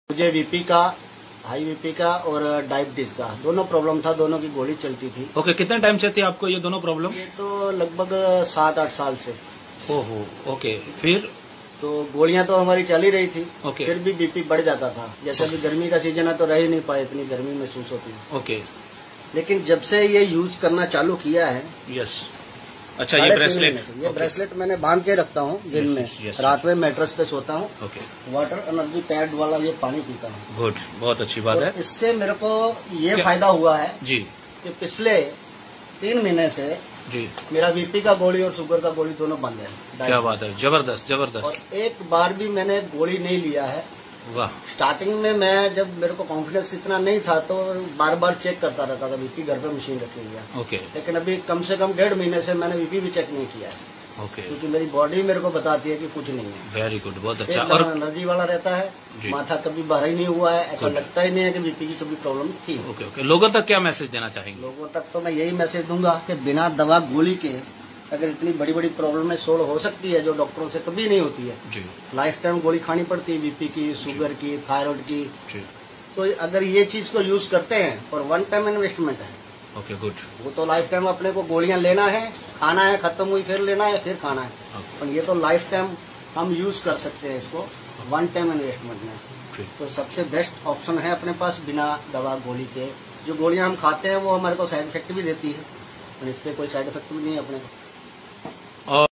मुझे वीपी का, high VP का और डायबिटीज का दोनों प्रॉब्लम था। दोनों की गोली चलती थी। ओके, कितने टाइम से थी आपको ये दोनों प्रॉब्लम? ये तो लगभग 7-8 साल से। ओहो, ओके। फिर तो गोलियां तो हमारी चल ही रही थी। ओके। फिर भी बीपी बढ़ जाता था। जैसे अभी गर्मी का सीजन है तो रह ही नहीं पाए, इतनी गर्मी महसूस होती है। ओके। लेकिन जब से ये यूज करना चालू किया है, यस। अच्छा, ये ब्रेसलेट, ये ब्रेसलेट मैंने बांध के रखता हूँ दिन में। yes. रात में मैट्रेस पे सोता हूँ। ओके। वाटर एनर्जी पैड वाला ये पानी पीता हूँ। गुड, बहुत अच्छी बात है। इससे मेरे को ये फायदा हुआ है जी कि पिछले 3 महीने से जी मेरा बीपी का गोली और शुगर का गोली दोनों बंद है। क्या बात है, जबरदस्त और जबरदस्त। एक बार भी मैंने गोली नहीं लिया है। वाह। स्टार्टिंग में मैं जब मेरे को कॉन्फिडेंस इतना नहीं था तो बार बार चेक करता रहता था, बीपी घर पे मशीन रखी हुई है। ओके लेकिन अभी कम से कम 1.5 महीने से मैंने बीपी भी चेक नहीं किया है। ओके, क्योंकि मेरी बॉडी मेरे को बताती है कि कुछ नहीं है। वेरी गुड, बहुत अच्छा। और एनर्जी वाला रहता है, जी। माथा कभी बाहर ही नहीं हुआ है, ऐसा लगता ही नहीं है कि बीपी की कभी प्रॉब्लम थी। ओके ओके, लोगों तक क्या मैसेज देना चाहेंगे? लोगों तक तो मैं यही मैसेज दूंगा कि बिना दवा गोली के अगर इतनी बड़ी बड़ी प्रॉब्लमें सोल्व हो सकती है जो डॉक्टरों से कभी नहीं होती है। जी। लाइफ टाइम गोली खानी पड़ती है, बीपी की, शुगर की, थायराइड की। जी। तो अगर ये चीज को यूज करते हैं और 1 टाइम इन्वेस्टमेंट है। Okay, good. वो तो लाइफ टाइम अपने को गोलियां लेना है, खाना है, खत्म हुई फिर लेना है, फिर खाना है। और ये तो लाइफ टाइम हम यूज कर सकते हैं इसको 1 टाइम इन्वेस्टमेंट में। तो सबसे बेस्ट ऑप्शन है अपने पास बिना दवा गोली के। जो गोलियां हम खाते हैं वो हमारे को साइड इफेक्ट भी देती है, और इस पे कोई साइड इफेक्ट भी नहीं है अपने को।